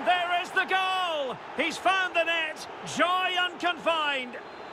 there is the goal! He's found the net, joy unconfined.